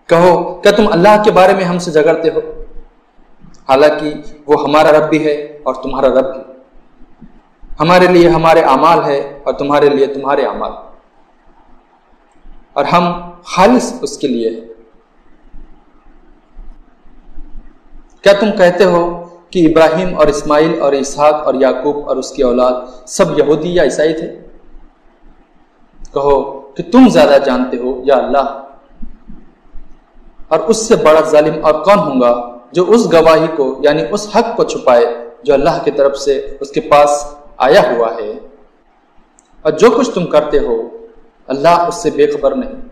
कहो, क्या तुम अल्लाह के बारे में हमसे झगड़ते हो, हालांकि वो हमारा रब भी है और तुम्हारा रब भी। हमारे लिए हमारे अमाल है और तुम्हारे लिए तुम्हारे अमाल, और हम खालिस उसके लिए है। क्या तुम कहते हो कि इब्राहिम और इस्माइल और इसहाक और याकूब और उसकी औलाद सब यहूदी या ईसाई थे? कहो कि तुम ज्यादा जानते हो या अल्लाह। और उससे बड़ा जालिम और कौन होगा जो उस गवाही को यानी उस हक को छुपाए जो अल्लाह की तरफ से उसके पास आया हुआ है। और जो कुछ तुम करते हो अल्लाह उससे बेखबर नहीं।